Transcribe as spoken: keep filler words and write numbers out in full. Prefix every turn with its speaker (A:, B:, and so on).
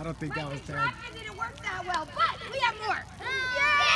A: don't think that was
B: It
A: bad.
B: didn't work that well, but we have more. Yay!